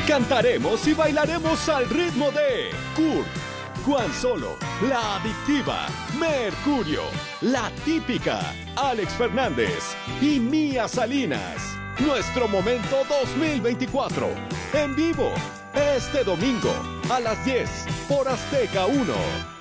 Cantaremos y bailaremos al ritmo de Kurt, Juan Solo, La Adictiva, Mercurio, La Típica, Alex Fernández y Mía Salinas. Nuestro momento 2024, en vivo, este domingo a las 10 por Azteca 1.